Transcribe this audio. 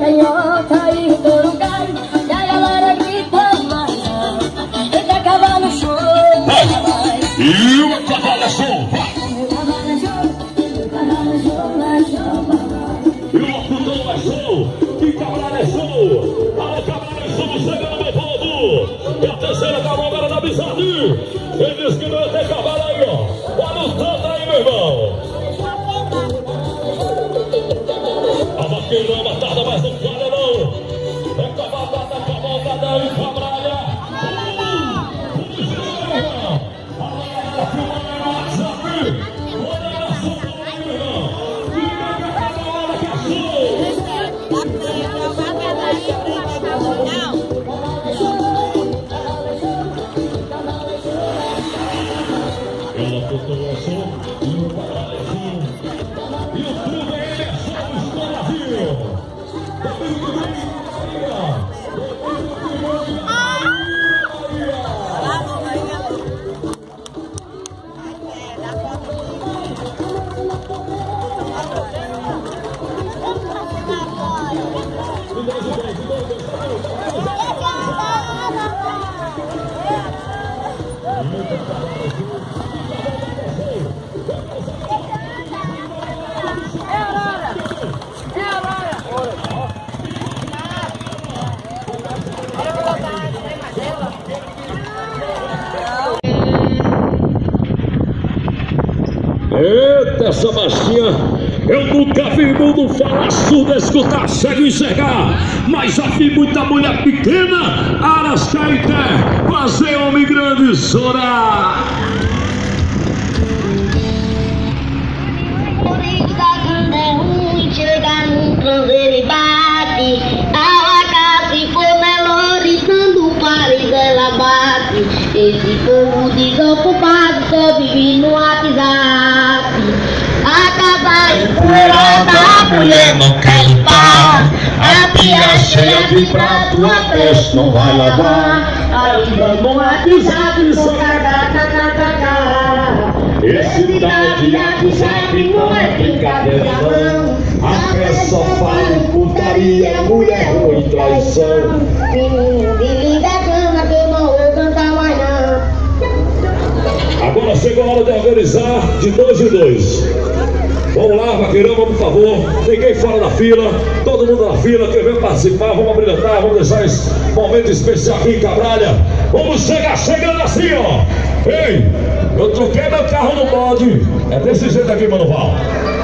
canhota e o touro cai, e a galera grita mais alto. Eita, cavalo show, vai. E o cavalo é show, vai. Meu cavalo é show, meu cavalo é show, vai show, vai. E o locutão é show, e cavalo é show. Alô, cavalo é show, chegando meu povo. E a terceira cavalgada da Bizarre. Eles que não tem cavalo aí, ó. Tá lutando aí, meu irmão. A vaqueirama tarda, mas não falha não. É cavalgada e cabralha. Ela botou o som e o paralelo. E o clube é só o Brasil. Eita, essa machinha, eu nunca vi mundo falar surdo, escutar, cego e enxergar, mas já vi muita mulher pequena, Arrascaeté, fazer homem grande chorar. Quando é ruim, chega no cruzeiro e bate, a vaca se for melorizando o país ela bate. Esse povo desocupado só vive no WhatsApp. Acabar em poeirada, a mulher não quer limpar. A pia cheia de prato, a peste não vai lavar. Ainda no WhatsApp só kkkkk. Esse tal de WhatsApp não é brincadeira não. A festa só fala em putaria, mulher ruim e traição. Menino, desliga a cama que eu não vou cantar mais não. Agora chegou a hora de organizar de 2 em 2. Vamos lá, vaqueirama, por favor. Ninguém fora da fila, todo mundo na fila, quer ver participar, vamos brilhantar, vamos deixar esse momento especial aqui em Cabralha. Vamos chegando assim, ó. Ei, eu troquei meu carro no bode. É desse jeito aqui, Mano Val.